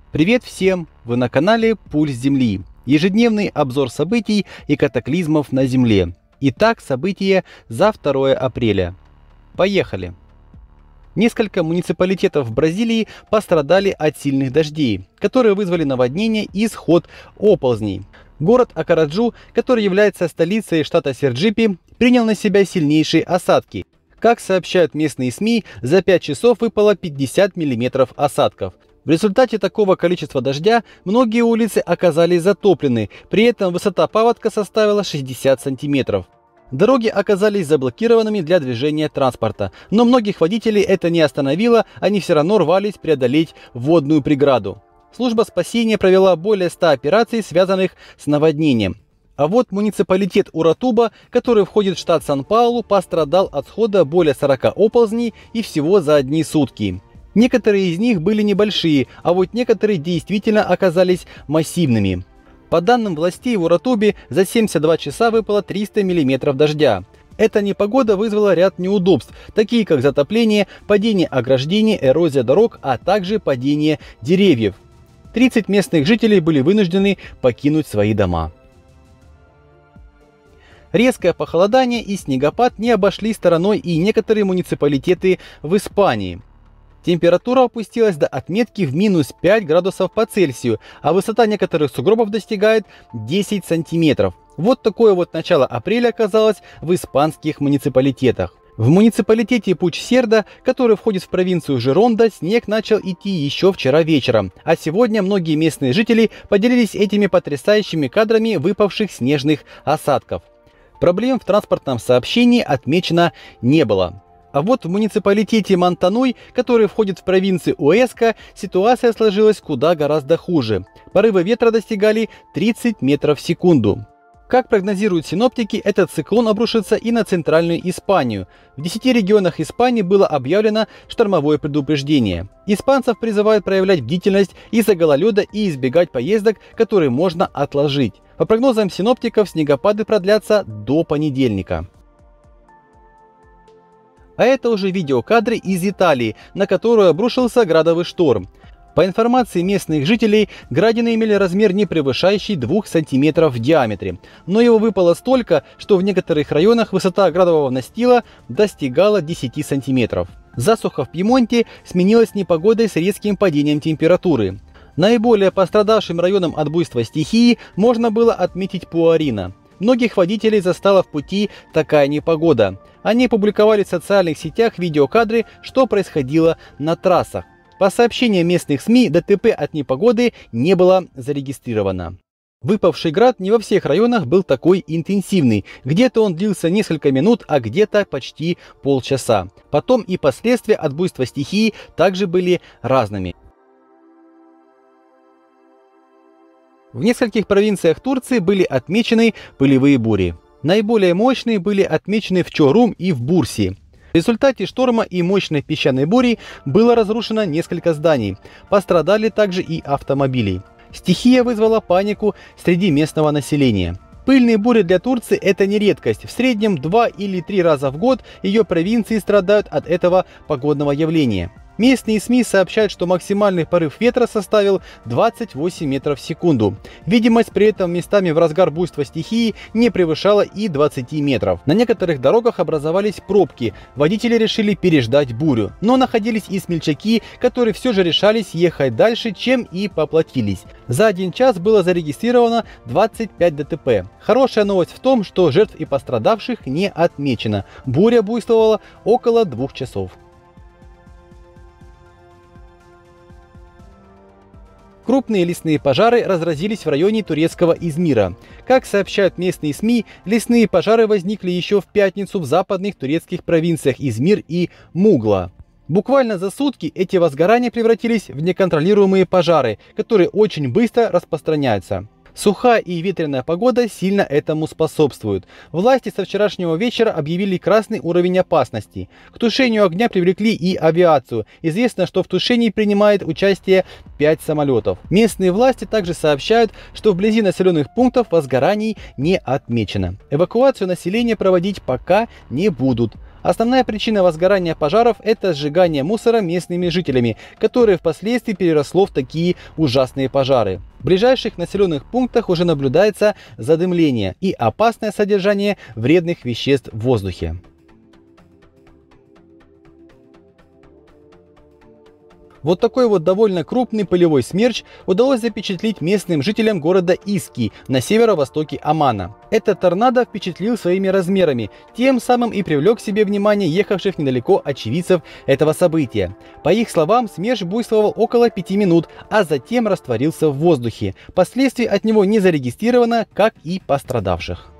Привет всем! Вы на канале Пульс Земли. Ежедневный обзор событий и катаклизмов на Земле. Итак, события за 2 апреля. Поехали! Несколько муниципалитетов в Бразилии пострадали от сильных дождей, которые вызвали наводнение и сход оползней. Город Акараджу, который является столицей штата Серджипи, принял на себя сильнейшие осадки. Как сообщают местные СМИ, за 5 часов выпало 50 мм осадков. В результате такого количества дождя многие улицы оказались затоплены, при этом высота паводка составила 60 сантиметров. Дороги оказались заблокированными для движения транспорта, но многих водителей это не остановило, они все равно рвались преодолеть водную преграду. Служба спасения провела более 100 операций, связанных с наводнением. А вот муниципалитет Уратуба, который входит в штат Сан-Паулу, пострадал от схода более 40 оползней и всего за одни сутки. Некоторые из них были небольшие, а вот некоторые действительно оказались массивными. По данным властей в Уратубе за 72 часа выпало 300 мм дождя. Эта непогода вызвала ряд неудобств, такие как затопление, падение ограждений, эрозия дорог, а также падение деревьев. 30 местных жителей были вынуждены покинуть свои дома. Резкое похолодание и снегопад не обошли стороной и некоторые муниципалитеты в Испании. Температура опустилась до отметки в минус 5 градусов по Цельсию, а высота некоторых сугробов достигает 10 сантиметров. Вот такое вот начало апреля оказалось в испанских муниципалитетах. В муниципалитете Пуч-Серда, который входит в провинцию Жеронда, снег начал идти еще вчера вечером, а сегодня многие местные жители поделились этими потрясающими кадрами выпавших снежных осадков. Проблем в транспортном сообщении отмечено не было. А вот в муниципалитете Монтануй, который входит в провинцию Уэска, ситуация сложилась куда гораздо хуже. Порывы ветра достигали 30 метров в секунду. Как прогнозируют синоптики, этот циклон обрушится и на центральную Испанию. В 10 регионах Испании было объявлено штормовое предупреждение. Испанцев призывают проявлять бдительность из-за гололеда и избегать поездок, которые можно отложить. По прогнозам синоптиков, снегопады продлятся до понедельника. А это уже видеокадры из Италии, на которую обрушился градовый шторм. По информации местных жителей, градины имели размер не превышающий 2 см в диаметре, но его выпало столько, что в некоторых районах высота градового настила достигала 10 см. Засуха в Пьемонте сменилась непогодой с резким падением температуры. Наиболее пострадавшим районом от буйства стихии можно было отметить Пуарино. Многих водителей застала в пути такая непогода. Они публиковали в социальных сетях видеокадры, что происходило на трассах. По сообщениям местных СМИ, ДТП от непогоды не было зарегистрировано. Выпавший град не во всех районах был такой интенсивный. Где-то он длился несколько минут, а где-то почти полчаса. Потом и последствия от буйства стихии также были разными. В нескольких провинциях Турции были отмечены пылевые бури. Наиболее мощные были отмечены в Чорум и в Бурси. В результате шторма и мощной песчаной бури было разрушено несколько зданий. Пострадали также и автомобили. Стихия вызвала панику среди местного населения. Пыльные бури для Турции – это не редкость. В среднем 2 или 3 раза в год ее провинции страдают от этого погодного явления. Местные СМИ сообщают, что максимальный порыв ветра составил 28 метров в секунду. Видимость при этом местами в разгар буйства стихии не превышала и 20 метров. На некоторых дорогах образовались пробки. Водители решили переждать бурю. Но находились и смельчаки, которые все же решались ехать дальше, чем и поплатились. За 1 час было зарегистрировано 25 ДТП. Хорошая новость в том, что жертв и пострадавших не отмечено. Буря буйствовала около 2 часов. Крупные лесные пожары разразились в районе турецкого Измира. Как сообщают местные СМИ, лесные пожары возникли еще в пятницу в западных турецких провинциях Измир и Мугла. Буквально за сутки эти возгорания превратились в неконтролируемые пожары, которые очень быстро распространяются. Сухая и ветреная погода сильно этому способствуют. Власти со вчерашнего вечера объявили красный уровень опасности. К тушению огня привлекли и авиацию. Известно, что в тушении принимает участие 5 самолетов. Местные власти также сообщают, что вблизи населенных пунктов возгораний не отмечено. Эвакуацию населения проводить пока не будут. Основная причина возгорания пожаров – это сжигание мусора местными жителями, которое впоследствии переросло в такие ужасные пожары. В ближайших населенных пунктах уже наблюдается задымление и опасное содержание вредных веществ в воздухе. Вот такой вот довольно крупный пылевой смерч удалось запечатлеть местным жителям города Иски на северо-востоке Омана. Этот торнадо впечатлил своими размерами, тем самым и привлек к себе внимание ехавших недалеко очевидцев этого события. По их словам, смерч буйствовал около 5 минут, а затем растворился в воздухе. Последствий от него не зарегистрировано, как и пострадавших.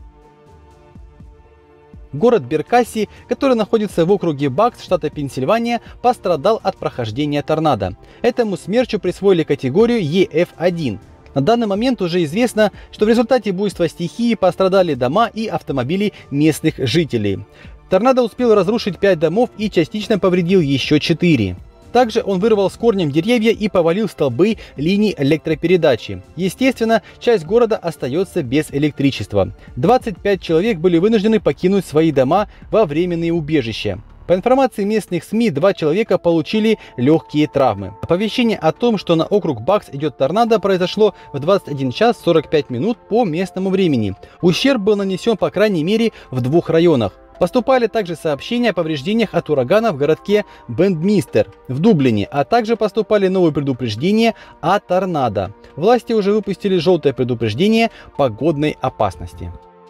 Город Беркасси, который находится в округе Бакс, штата Пенсильвания, пострадал от прохождения торнадо. Этому смерчу присвоили категорию EF1. На данный момент уже известно, что в результате буйства стихии пострадали дома и автомобили местных жителей. Торнадо успел разрушить 5 домов и частично повредил еще 4. Также он вырвал с корнем деревья и повалил столбы линий электропередачи. Естественно, часть города остается без электричества. 25 человек были вынуждены покинуть свои дома во временные убежища. По информации местных СМИ, 2 человека получили легкие травмы. Оповещение о том, что на округ Бакс идет торнадо, произошло в 21 час 45 минут по местному времени. Ущерб был нанесен по крайней мере в 2 районах. Поступали также сообщения о повреждениях от урагана в городке Бендмистер в Дублине, а также поступали новые предупреждения о торнадо. Власти уже выпустили желтое предупреждение погодной опасности.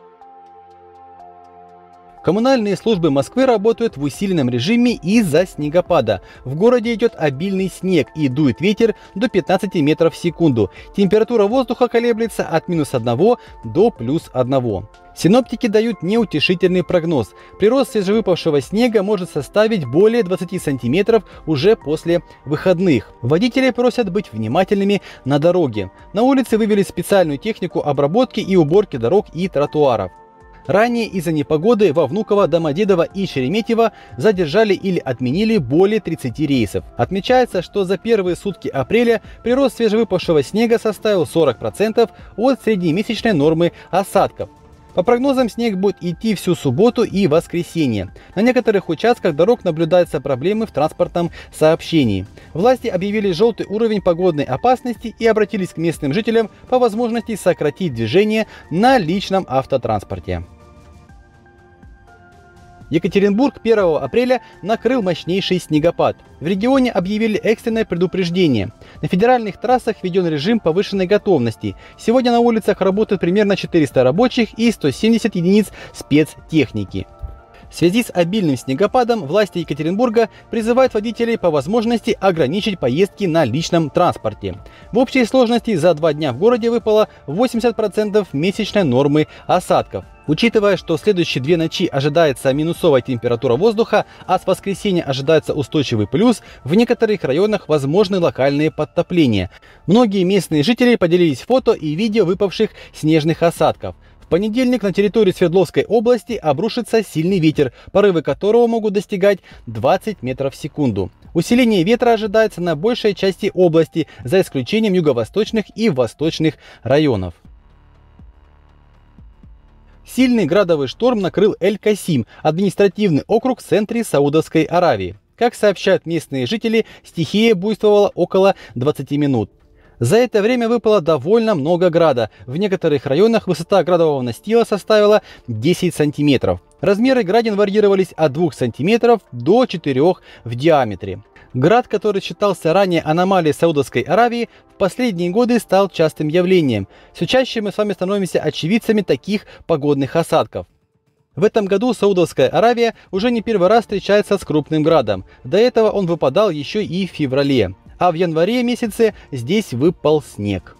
Коммунальные службы Москвы работают в усиленном режиме из-за снегопада. В городе идет обильный снег и дует ветер до 15 метров в секунду. Температура воздуха колеблется от -1 до +1. Синоптики дают неутешительный прогноз. Прирост свежевыпавшего снега может составить более 20 сантиметров уже после выходных. Водители просят быть внимательными на дороге. На улице вывели специальную технику обработки и уборки дорог и тротуаров. Ранее из-за непогоды во Внуково, Домодедово и Шереметьево задержали или отменили более 30 рейсов. Отмечается, что за первые сутки апреля прирост свежевыпавшего снега составил 40% от среднемесячной нормы осадков. По прогнозам, снег будет идти всю субботу и воскресенье. На некоторых участках дорог наблюдаются проблемы в транспортном сообщении. Власти объявили желтый уровень погодной опасности и обратились к местным жителям по возможности сократить движение на личном автотранспорте. Екатеринбург 1 апреля накрыл мощнейший снегопад. В регионе объявили экстренное предупреждение. На федеральных трассах введен режим повышенной готовности. Сегодня на улицах работают примерно 400 рабочих и 170 единиц спецтехники. В связи с обильным снегопадом власти Екатеринбурга призывают водителей по возможности ограничить поездки на личном транспорте. В общей сложности за 2 дня в городе выпало 80% месячной нормы осадков. Учитывая, что в следующие 2 ночи ожидается минусовая температура воздуха, а с воскресенья ожидается устойчивый плюс, в некоторых районах возможны локальные подтопления. Многие местные жители поделились фото и видео выпавших снежных осадков. В понедельник на территории Свердловской области обрушится сильный ветер, порывы которого могут достигать 20 метров в секунду. Усиление ветра ожидается на большей части области, за исключением юго-восточных и восточных районов. Сильный градовый шторм накрыл Эль-Касим, административный округ в центре Саудовской Аравии. Как сообщают местные жители, стихия буйствовала около 20 минут. За это время выпало довольно много града. В некоторых районах высота градового настила составила 10 сантиметров. Размеры градин варьировались от 2 сантиметров до 4 в диаметре. Град, который считался ранее аномалией Саудовской Аравии, в последние годы стал частым явлением. Все чаще мы с вами становимся очевидцами таких погодных осадков. В этом году Саудовская Аравия уже не первый раз встречается с крупным градом. До этого он выпадал еще и в феврале. А в январе месяце здесь выпал снег.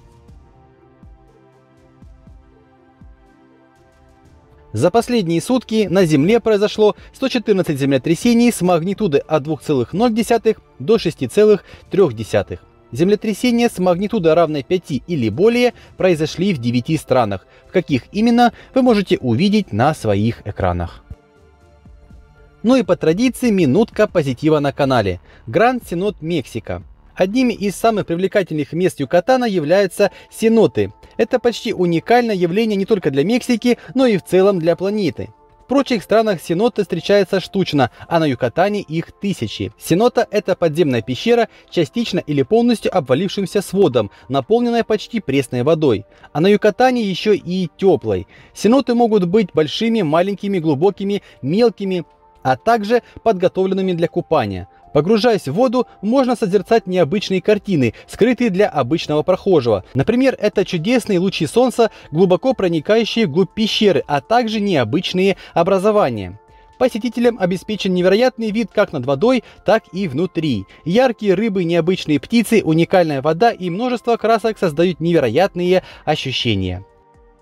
За последние сутки на Земле произошло 114 землетрясений с магнитудой от 2,0 до 6,3. Землетрясения с магнитудой равной 5 или более произошли в 9 странах. В каких именно, вы можете увидеть на своих экранах. Ну и по традиции минутка позитива на канале. Гранд-Сенот, Мексика. Одними из самых привлекательных мест Юкатана являются сеноты. Это почти уникальное явление не только для Мексики, но и в целом для планеты. В прочих странах сеноты встречаются штучно, а на Юкатане их тысячи. Сенота – это подземная пещера, частично или полностью обвалившимся сводом, наполненная почти пресной водой. А на Юкатане еще и теплой. Сеноты могут быть большими, маленькими, глубокими, мелкими, а также подготовленными для купания. Погружаясь в воду, можно созерцать необычные картины, скрытые для обычного прохожего. Например, это чудесные лучи солнца, глубоко проникающие вглубь пещеры, а также необычные образования. Посетителям обеспечен невероятный вид как над водой, так и внутри. Яркие рыбы, необычные птицы, уникальная вода и множество красок создают невероятные ощущения.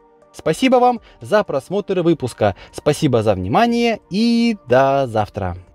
Спасибо вам за просмотр выпуска. Спасибо за внимание и до завтра.